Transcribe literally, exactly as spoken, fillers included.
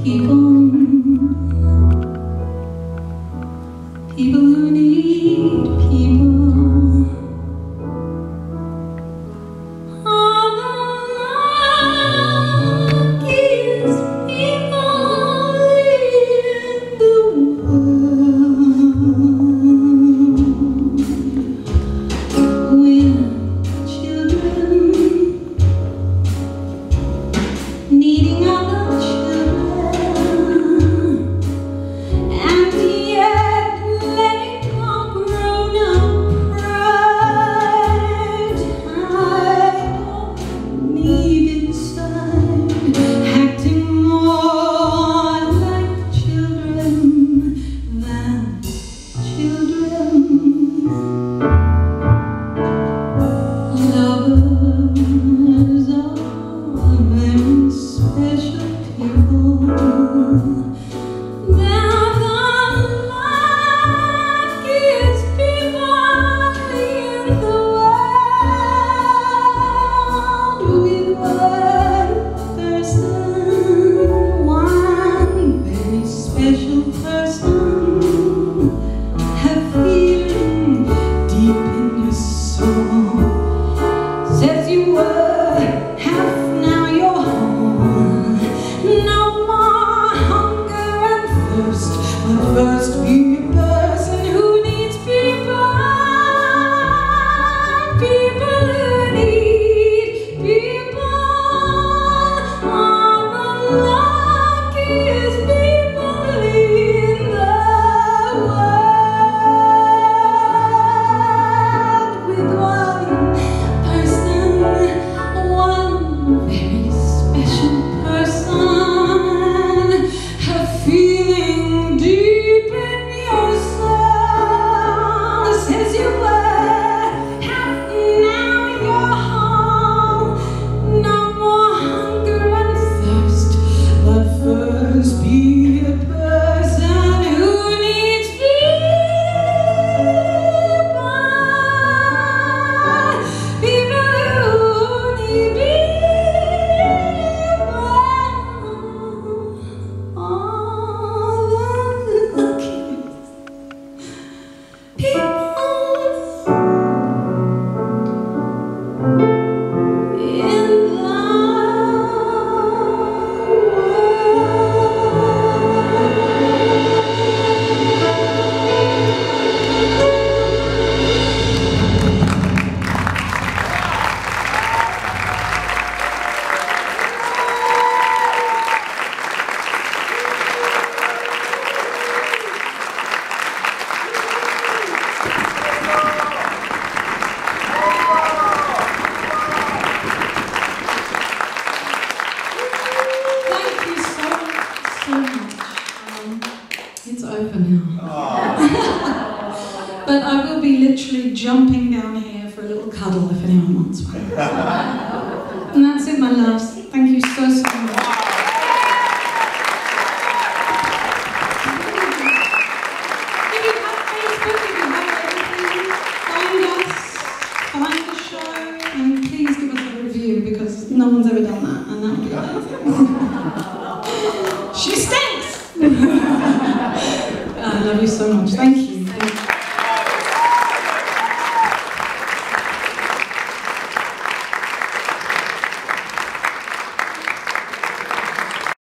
people, people who need people. Are the luckiest people in the world. We're children needing other children, and yet letting our grown-up pride hide all need inside, acting more like children than children. Lovers are very special people. They're the luckiest people in the world. With one person, one very special person, have feeling deep in your soul. Says you were half, now you're whole. No more hunger and thirst, but first be a person who needs people. People who need people are the luckiest people in the world. With one person, one very special person, have feeling deep in your soul. Says you were half, now you're whole. No more hunger and thirst, but first be a person who needs people. People who need people are the luckiest people in the Thank you so, so much. Um, it's over now. But I will be literally jumping down here for a little cuddle if anyone wants one. And that's it, my loves.